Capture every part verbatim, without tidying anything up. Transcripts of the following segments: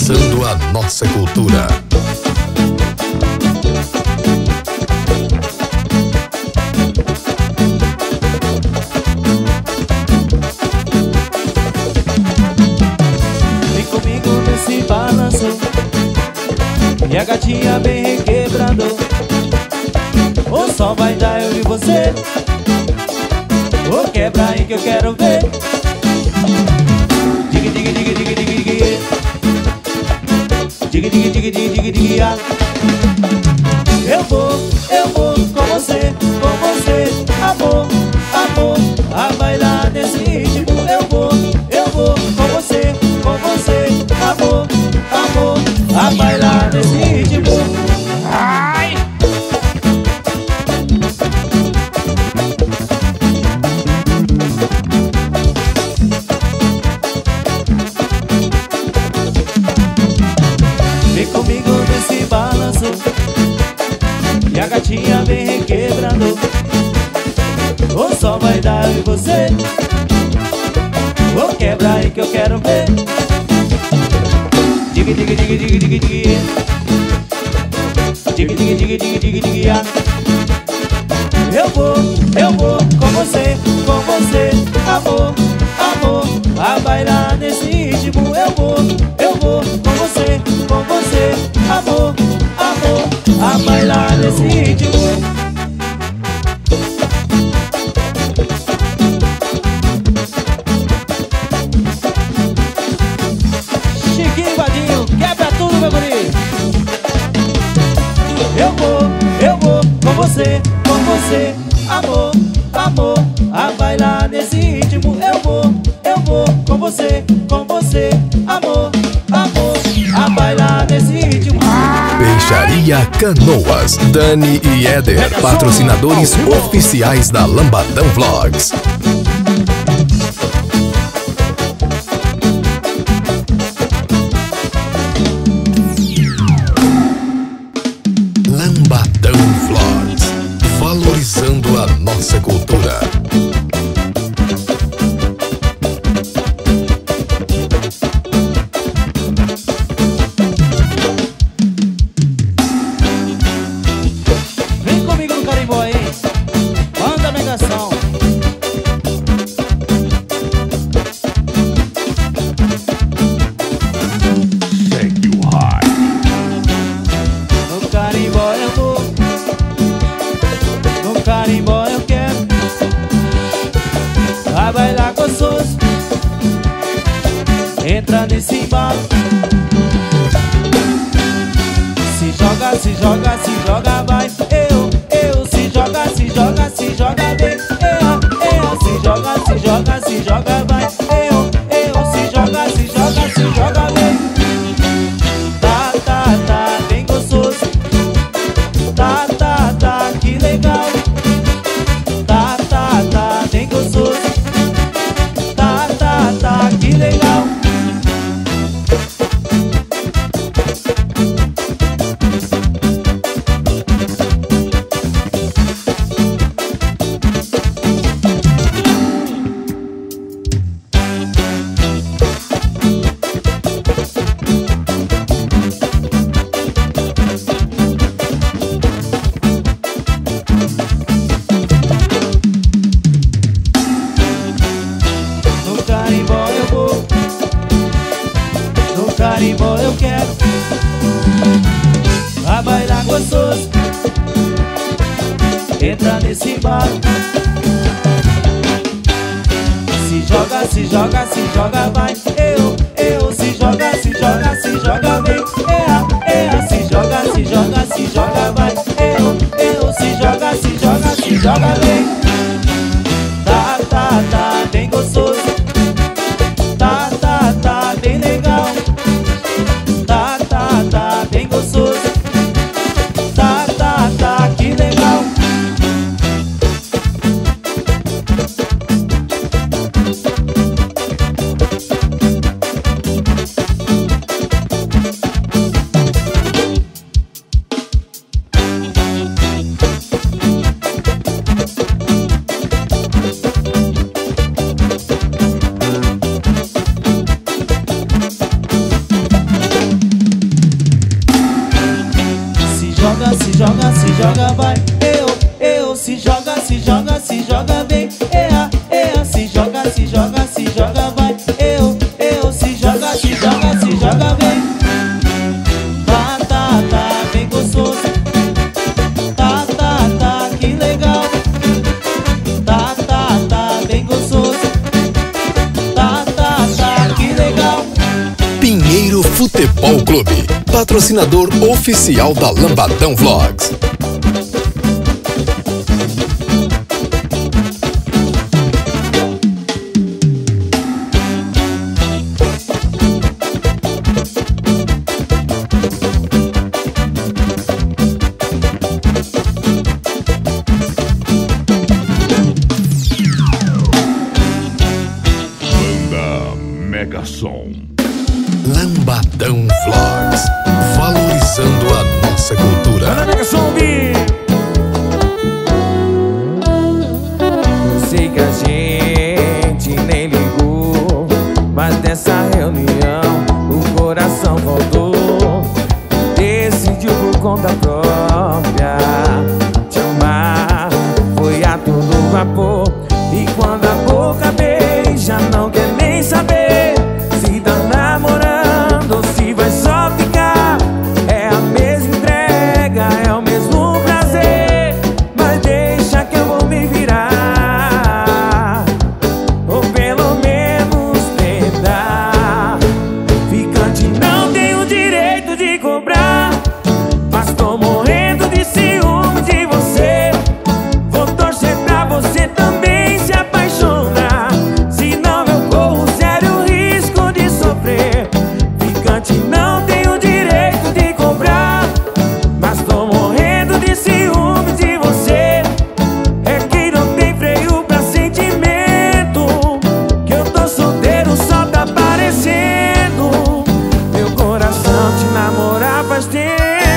valorizando a nossa cultura. Vem comigo nesse balanço, e a gatinha bem requebrando. O sol vai dar eu e você. Ô, quebra aí que eu quero ver. Digue, digue, digue, digue, digue, digue. Digue, digue, digue, digue, digue, digue, ah. Eu vou, eu vou com você, com você, amor, amor, a bailar nesse ritmo. Eu vou, eu vou com você, com você, amor, amor, a bailar nesse ritmo. Ai! Vem comigo nesse balanço, e a gatinha vem requebrando. O sol vai dar em você. Ô, quebra aí que eu quero ver. Digue, digue, digue, digue, digue, digue. Digue, digue, digue, digue, digue, digue, ah. Eu vou, eu vou com você, com você, amor, amor, a bailar nesse ritmo. Eu vou, eu vou com você, com você, amor, amor, a bailar nesse ritmo. Chiquinho Vadinho, quebra tudo, meu guri. Eu vou, eu vou com você, com você, amor, amor, a bailar nesse ritmo. Eu vou, eu vou com você, com você, amor, amor, a bailar nesse ritmo. Peixaria Canoas, Dani e Éder, patrocinadores oficiais da Lambadão Vlogs. Lambadão Vlogs, valorizando a nossa cultura. Vem comigo no carimbó aí. Manda a negação. Thank you high. No carimbó eu vou, no carimbó eu quero. Vai bailar gostoso, entra nesse embalo. Se joga, se joga, se joga, vai. Eu, eu, se joga, se joga, se joga, vem. Eu, eu, se joga, se joga, se joga, vai. Eu, eu, se joga, se joga, se joga, vem. Tá, tá, tá, bem gostoso. Tá, tá, tá, que legal. Tá, tá, tá, bem gostoso. Tá, tá, tá, que legal. No carimbó eu vou, no carimbó eu quero. Vai bailar gostoso, entra nesse bar. Se joga, se joga, se joga, vai. Eu, eu, se joga, se joga, se joga, vem. É, é, se joga, se joga, se joga, vai. Eu, eu, se joga, se joga, se joga, vem. Tá, tá, tá, bem gostoso. Tá, tá, tá, bem legal. Tá, tá, tá, bem gostoso. Tá, tá, tá, que legal. patrocinador oficial da Lambadão Vlogs. Lambadão Vlogs, valorizando a nossa cultura. Eu sei que a gente nem ligou, mas nessa reunião o coração voltou. Decidiu por conta própria te amar, foi a todo vapor. E quando a boca beija, não quer nem saber se tá namorando ou se vai só ficar. É a mesma entrega, é o mesmo prazer, mas deixa que eu vou me virar, ou pelo menos tentar. Ficante não tem o direito de cobrar, mas tô morrendo de ciúme de você. Vou torcer pra você também se apaixonar, senão eu corro sério risco de sofrer. Ficante não tem o direito de cobrar, mas tô morrendo de ciúme de você. É que não tem freio pra sentimento, que eu tô solteiro, só tá parecendo. Meu coração te namorar faz tempo.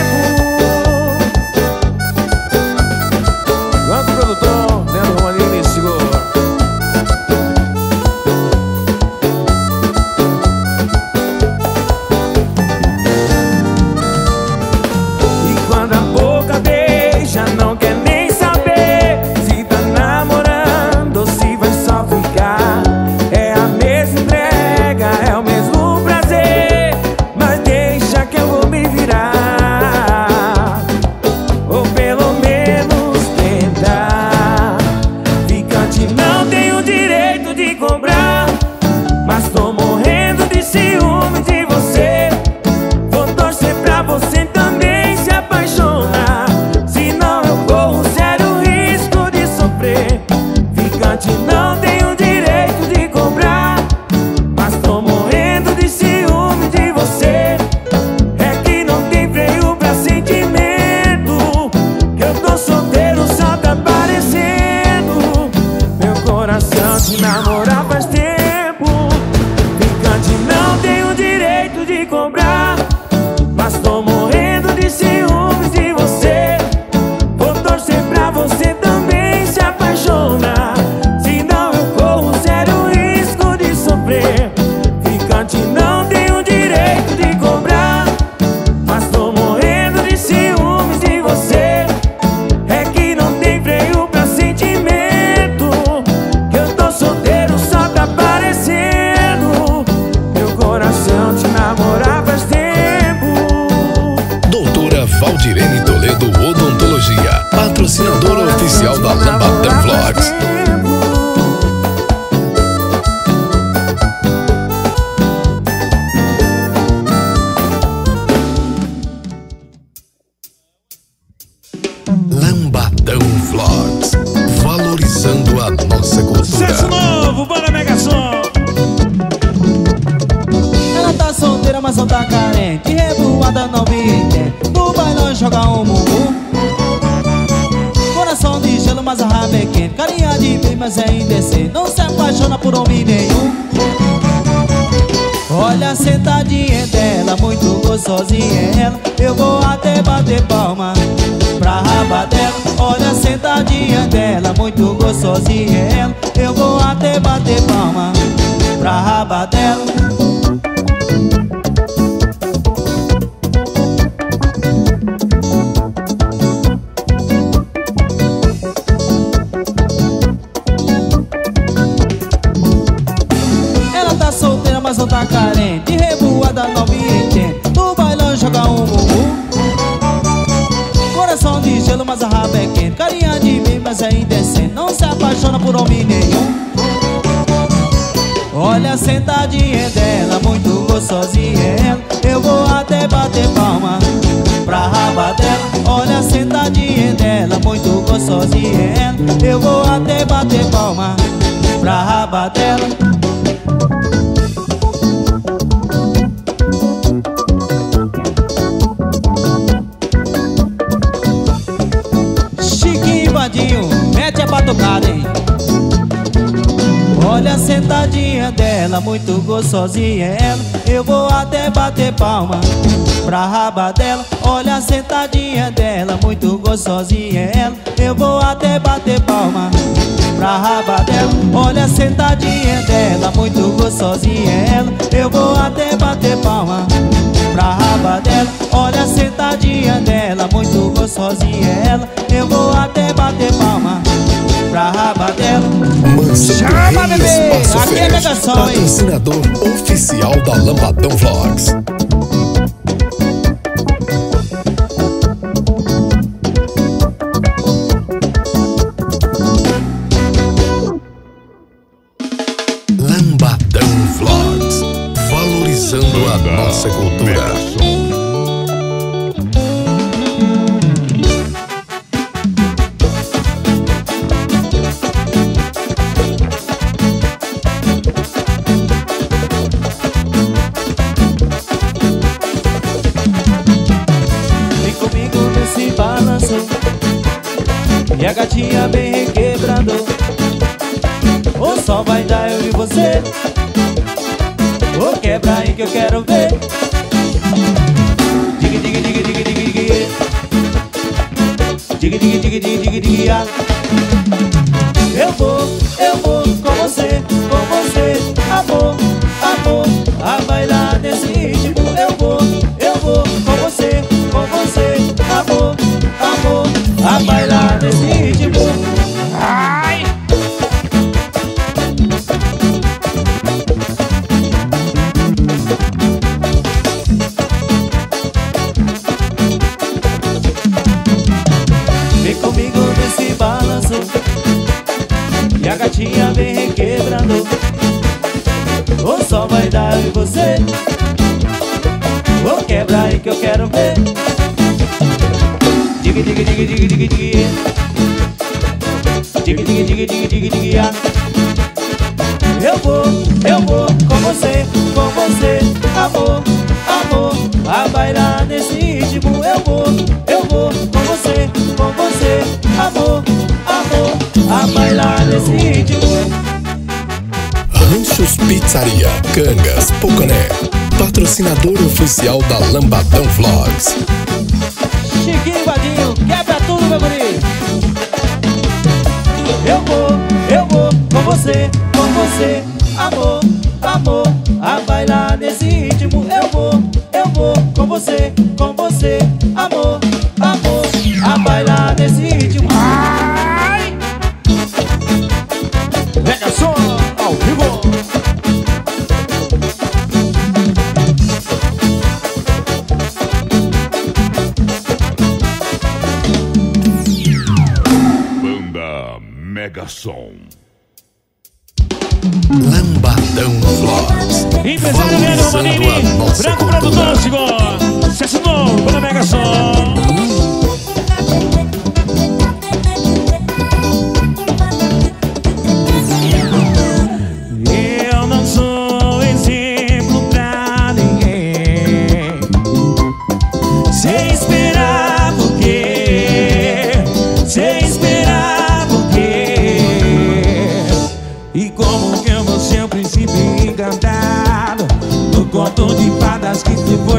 Vamos, produtor, dentro uma linha de seguro. E quando a boca beija, não quer nem saber se tá namorando ou se vai só ficar. É a mesma entrega, é o mesmo prazer, mas deixa que eu vou me virar, ou pelo menos tentar. Ficante não tem o direito de cobrar, mas tô morrendo de ciúme de você. Vou torcer pra você também se apaixonar, senão eu corro sério risco de sofrer. Ficante não tem o direito de cobrar, mas tô morrendo de ciúme de você. É que não tem freio pra sentimento, que eu tô solteiro, só tá parecendo. Meu coração te namorar faz tempo. Ficante não tem o direito de cobrar, mas tô morrendo de ciúmes de você. Vou torcer pra você também se apaixonar, senão eu corro sério risco de sofrer. Ficante não tem o direito de cobrar, mas tô morrendo de ciúmes de você. É que não tem freio pra sentimento, que eu tô solteiro, só tá parecendo. Meu coração te namorar faz tempo. Doutora Valdirene Toledo Odontologia, patrocinadora oficial da Lambadão Vlogs. Lambadão Vlogs, valorizando a nossa Sucesso cultura. novo, bora Mega Som. Ela tá solteira, mas não tá carente, revoada não me entende. No bailão joga um mumu, coração de gelo, mas a raba é quente. Carinha de bem, mas é indecente, não se apaixona por homem nenhum. Olha a sentadinha dela, muito gostosinha ela. Eu vou até bater palma pra raba dela. Olha a sentadinha dela, muito gostosinha ela. Eu vou até bater palma pra raba dela. Ela tá solteira, mas não tá carente, revoada não me entende. No bailão joga um mumu, coração de gelo, mas a raba é quente. Carinha de bem, mas é indecente, não se apaixona por homem nenhum. Olha a sentadinha dela, muito gostosinha ela. Eu vou até até bater palma pra raba dela. Olha a sentadinha dela, muito gostosinha ela. Eu vou até bater palma pra raba dela. Chiquinho Vadinho, mete a batucada, hein? Olha a sentadinha dela, muito gostosinha ela. Eu vou até bater palma pra raba dela. Olha a sentadinha dela, muito gostosinha ela. Eu vou até bater palma pra raba dela. Olha a sentadinha dela, muito gostosinha ela. Eu vou até bater palma pra raba dela. Olha a sentadinha dela, muito gostosinha ela. Eu vou até bater palma pra raba dela. Chama, bebê! Aqui é Mega Som, hein? Patrocinador oficial da Lambadão Vlogs. Lambadão Vlogs, valorizando a nossa cultura. E a gatinha bem requebrando. O sol vai dar eu e você. Ô, quebra aí que eu quero ver. Digue, digue, digue, digue, digue, digue. Digue, digue, digue, digue, digue, digue. Eu vou, eu vou com você, com você, amor, amor, a bailar nesse ritmo. Eu vou, eu vou com você, com você, amor, amor, a bailar nesse ritmo. Ai! Vem comigo nesse balanço e a gatinha vem requebrando. O sol vai dar eu e você. Vou quebrar aí que eu quero ver. Digue, digue, digue, digue, digue, digue. Digue, digue, digue, digue, digue, digue. Eu vou, eu vou com você, com você, amor, amor, a bailar nesse ritmo. Eu vou, eu vou com você, com você, amor, amor, a bailar nesse ritmo. Ranchos Pizzaria, Cangas, Poconé, patrocinador oficial da Lambadão Vlogs. Chiquinho Vadinho, quebra tudo, meu guri. Eu vou, eu vou com você, com você, amor, amor, a bailar nesse ritmo. Eu vou, eu vou com você, com você, amor, amor, a bailar nesse ritmo. Ai! Mega Som ao vivo. Mega Som. Lambadão Vlogs, Empresário Leandro valorizando a Romanini, nossa Branco cultura. Produtor, Sigor. Sucesso novo na Mega Som. Eu não sou exemplo pra ninguém. Sem esperar por quê? Sem esperar por quê? E como que eu vou ser o príncipe encantado do conto de fadas que tu foi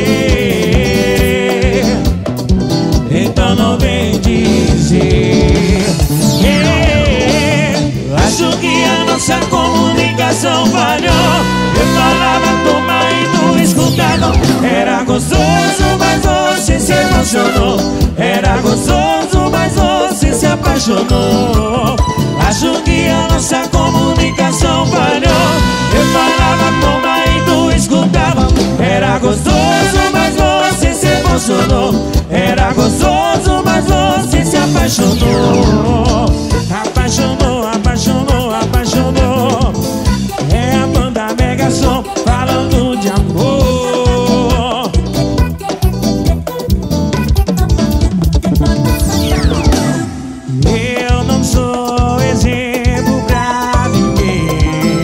fazer? Então não vem dizer. É, acho que a nossa comunicação falhou. Eu falava, toma e tu escutava. Era gostoso, mas você se emocionou. Era gostoso, mas você se apaixonou. Acho que a nossa comunicação falhou. Eu falava, toma e tu escutava. Era gostoso, mas você se emocionou. Era gostoso, mas você se apaixonou. Apaixonou, apaixonou, apaixonou. É a banda Mega Som falando de amor. não sou exemplo pra ninguém.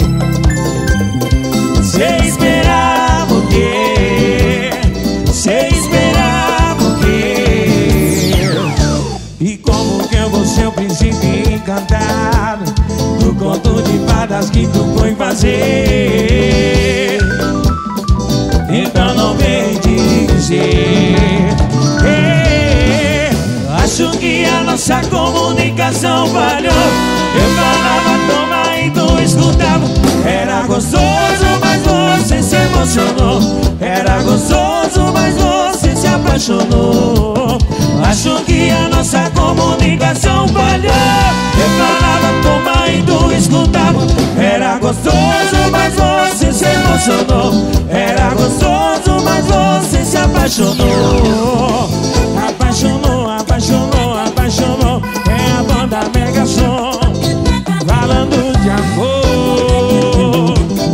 Sei esperar o quê? Sei esperar o quê? E como que eu vou ser o príncipe encantado do conto de fadas que tu foi fazer? Então não vem dizer. Ei, acho que a nossa comunicação falhou. Eu falava, toma e tu escutava. Era gostoso, mas você se emocionou. Era gostoso, mas você se apaixonou. Acho que a nossa comunicação falhou. Eu falava, toma e tu escutava. Era gostoso, mas você se emocionou. Era gostoso, mas você se apaixonou. Apaixonou, apaixonou, apaixonou. É a banda Mega Som falando de amor.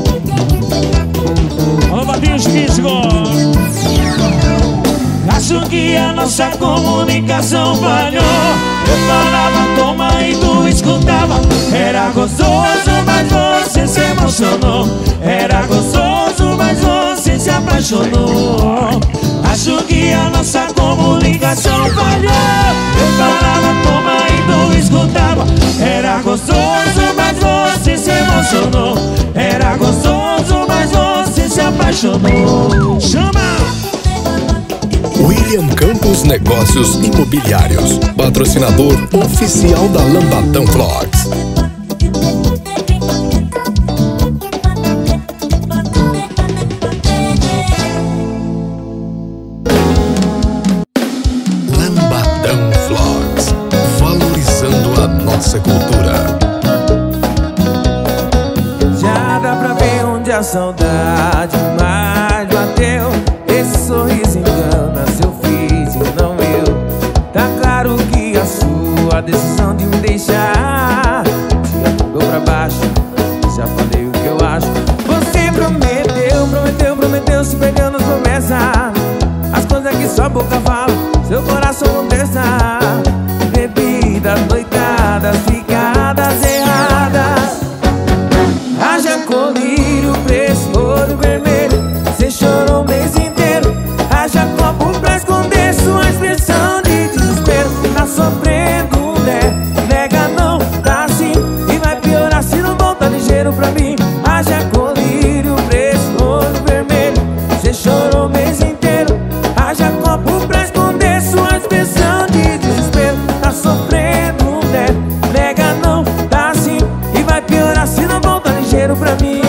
Ô, Badinhos Fisco. Acho que a nossa comunicação falhou. Eu falava, toma e tu escutava. Era gostoso, mas você se emocionou. Era gostoso, mas você se apaixonou. Acho que a nossa comunicação falhou. Eu falava, toma e tu escutava. Era gostoso, mas você se emocionou. Era gostoso, mas você se apaixonou. Chama! William Campos Negócios Imobiliários, patrocinador oficial da Lambadão Vlogs. Lambadão Vlogs, valorizando a nossa cultura. Já dá pra ver onde a saudade mais bateu. Esse sorriso engana, seu fiz e não eu. Tá claro que a sua decisão de me deixar te jogou pra baixo. Já falei o que eu acho. Você prometeu, prometeu, prometeu, se pegando as promessas. As coisas que só a boca fala, seu coração contesta. Bebidas, noitadas, ficadas erradas. Haja colírio, preço, ouro vermelho. Cê chorou o mês inteiro. Haja copo pra esconder sua expressão de desespero. Tá sofrendo, né? Nega não, tá assim. E vai piorar se não volta ligeiro pra mim. Haja colírio, preço, ouro vermelho. Cê chorou o mês inteiro. Haja copo pra esconder sua expressão de desespero. Tá sofrendo, né? Nega não, tá assim. E vai piorar se não volta ligeiro pra mim.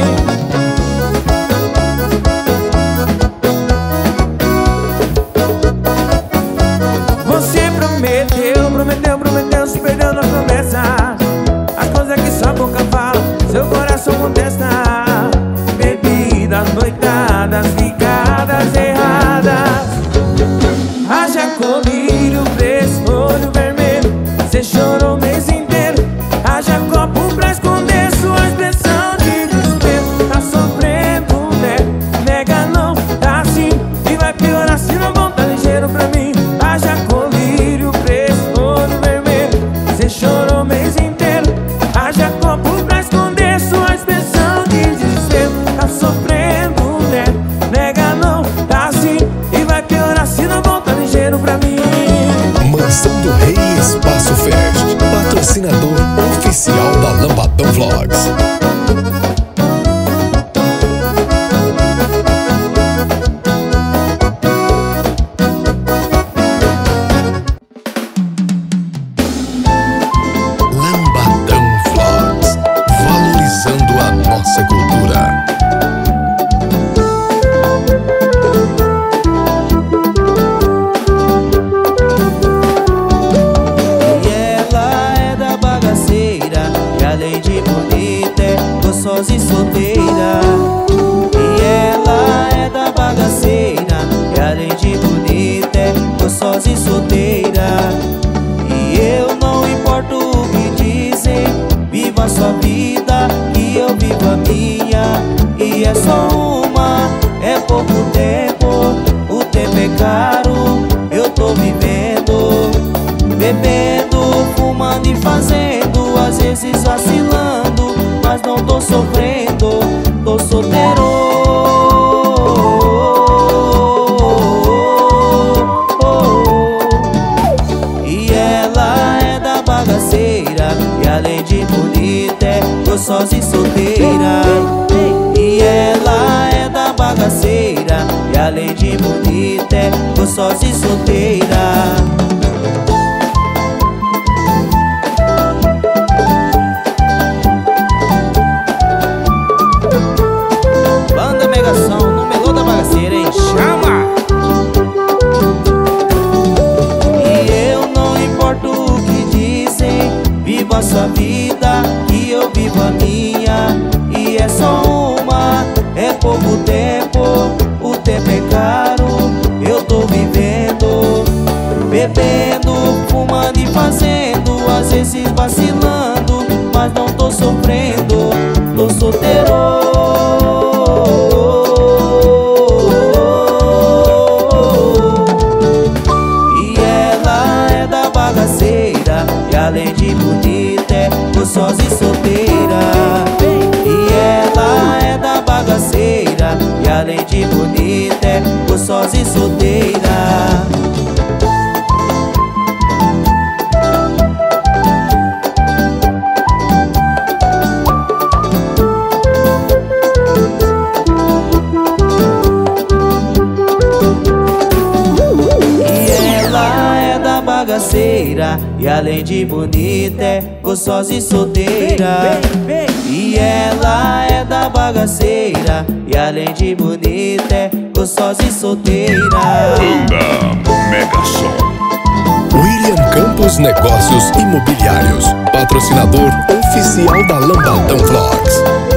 Você prometeu, prometeu, prometeu, se perdeu na promessa. As coisas que sua boca fala, seu coração contesta. Bebidas, noitadas, ficadas erradas. Haja colírio, preço, olho vermelho. Cê chorou o mês inteiro. Haja copo pra esconder sua expressão de desespero. Tá sofrendo, né? Nega não, tá assim. E vai piorar se não volta ligeiro pra mim. Haja colírio, preço, olho vermelho. Cê chorou o mês inteiro. Haja copo pra esconder sua expressão de desespero. Tá sofrendo, né? Nega não, tá assim. E vai piorar se não volta ligeiro pra mim. Mansão do Rei Espaço Fest, patrocinador oficial da Lambadão Vlogs. Lambadão Vlogs, valorizando a nossa cultura. E ela é da bagaceira, e além de bonita é gostosa e solteira. E ela é da bagaceira, e além de bonita é gostosa e solteira. E eu não importo o que dizem, viva a sua vida e eu vivo a minha. E é só uma, é pouco tempo, o tempo é caro. Eu tô vivendo, bebendo, fumando e fazendo, às vezes vacilando, mas não tô sofrendo, tô solteiro. E ela é da bagaceira, e além de bonita é gostosa e solteira. E ela é da bagaceira, e além de bonita é gostosa e solteira. Banda Megação, no melô da bagaceira, hein? Chama! E eu não importo o que dizem, vivo a sua vida e eu vivo a minha. E é só uma, é pouco tempo, o tempo é caro, eu tô vivendo, bebendo, fumando e fazendo, às vezes vacilando, mas não tô sofrendo, tô solteiro. E ela é da bagaceira, e além de bonita é gostosa e solteira. E ela é da bagaceira, e além de bonita é gostosa e solteira. Bagaceira, e além de bonita é gostosa e solteira. E ela é da bagaceira, e além de bonita é gostosa e solteira. Banda Megação. William Campos Negócios Imobiliários, patrocinador oficial da Lambadão Vlogs.